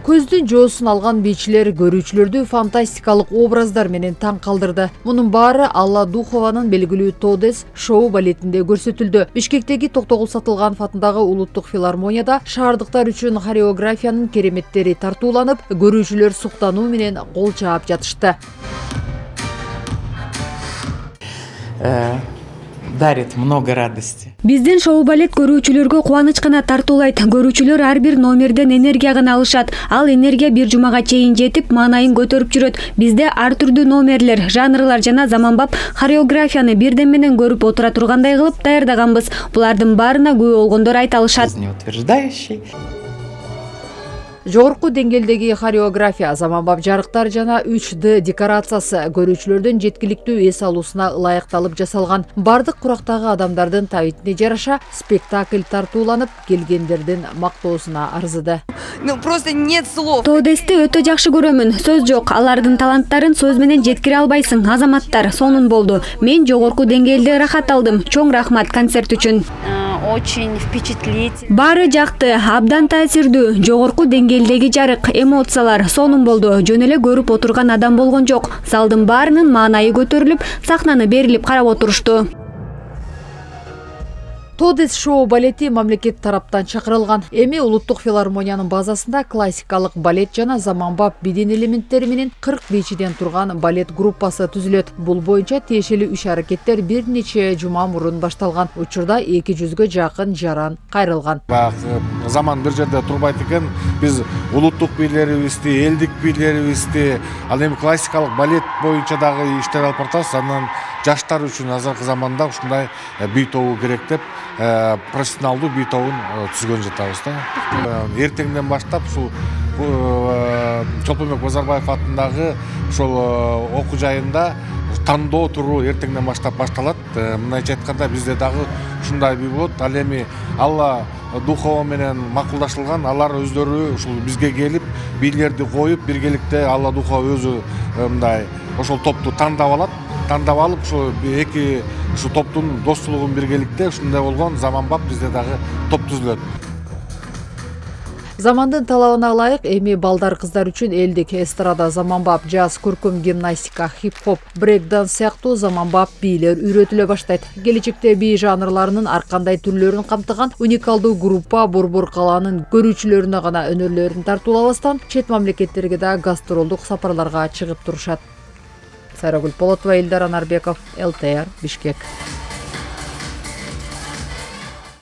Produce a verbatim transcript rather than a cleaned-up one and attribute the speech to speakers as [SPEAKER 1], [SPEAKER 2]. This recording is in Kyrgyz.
[SPEAKER 1] Көздүн жоосун алган бийчилер көрүүчүлөрдү фантастикалык образдар менен таң калтырды. Мунун баары Алла Духованын белгилүү Тодес шоу балетинде көрсөтүлдү. Бишкектеги Токтогул Сатылганов атындагы улуттук филармонияда шаардыктар үчүн хореографиянын кереметтери тартууланып, көрүүчүлөр суктануу менен кол чаап жатышты.
[SPEAKER 2] Дарит много радости.
[SPEAKER 3] Биздин шоу балет көрүүчүлөргө кубаныч гана тартуулайт. Көрүүчүлөр ар бир номерден энергия гана алышат. Ал энергия бир жумага чейин жетип, маанайын көтөрүп жүрөт. Бизде ар түрдүү номерлер, жанрлар жана заманбап хореографияны бирден менен көрүп отура тургандай кылып даярдаганбыз. Булардын баарына күбө болгондор айта алышат.
[SPEAKER 1] Жогорку деңгээлдеги хореография, заманбап жарыктар жана үч дэ декорациясы көрүүчүлөрдүн жеткиликтүү эс алуусуна ылайыкталып жасалган. Бардык курактагы адамдардын табитине жараша спектакль тартууланып, келгендердин мактоосуна арзыды.
[SPEAKER 4] Ну просто нет слов.
[SPEAKER 3] Тодести өтө жакшы көрөмүн. Сөз жок. Алардын таланттарын сөз менен жеткире албайсың. Азаматтар сонун болду. Мен жогорку деңгээлде рахат алдым. Чоң рахмат концерт үчүн.
[SPEAKER 5] Очень впечатлительный.
[SPEAKER 3] Баары жакты, абдан таасирдүү. Жогорку деңгээлдеги жарык, эмоциялар сонун болду. Жөн эле көрүп отурган адам болгон жок. Залдын баарынын маанайы көтөрүлүп, сахнаны берилип карап отурушту.
[SPEAKER 1] Тодес шоу балети мамлекет тараптан чакырылган. Эми улуттук филармониянын базасында классикалык балет жана заманбап биден элементтери менен кырк бийчиден турган балет группасы түзүлөт. Бул боюнча тиешелүү иш-аракеттер бир нече жума мурун башталган. Учурда эки жүзгө жакын жаран кайрылган.
[SPEAKER 6] Заман бир жерде турбайт экен. Биз улуттук бийлерибизди, элдик бийлерибизди, ал эми классикалык балет боюнча дагы иштер алып баратабыз. Анан жаштар үчүн азыркы заманда ушундай бий тобу керек деп профессионалдуу бий тобун түзгөн жатабыз да. Эртеңден баштап ушул Чолпонбек Базарбаев атындагы ошол окуу жайында тандоо туруу эртеңден баштап башталат. Мындайча айтканда бизде дагы ушундай бий болот. Ал эми Алла Духова менен макулдашылган, алар өздөрү ушул бизге келип, бийлерди коюп, биргеликте Алла Духова өзү мындай ошол топту тандап алат. Тандап алып, ушу эки ушу топтун достуулугун биргеликте ушундай болгон заманбап бизде дагы топ түзүлөт.
[SPEAKER 1] Замандын талабына ылайык эми балдар кыздар үчүн элдик эстрада, заманбап жаз, көркөм гимнастика, хип-хоп, брейк-данс сыяктуу заманбап бийлер үйрөтүлө баштайт. Келечекте бий жанрларынын ар кандай түрлөрүн камтыган уникалдуу группа Борбор калаанын көрүүчүлөрүнө гана өнөрлөрүн тартуулабастан чет мамлекеттерге да гастролдук сапарларга чыгып турушат. Сайрагүл Полотова, Элдар Анарбеков, эл тэ эр, Бишкек.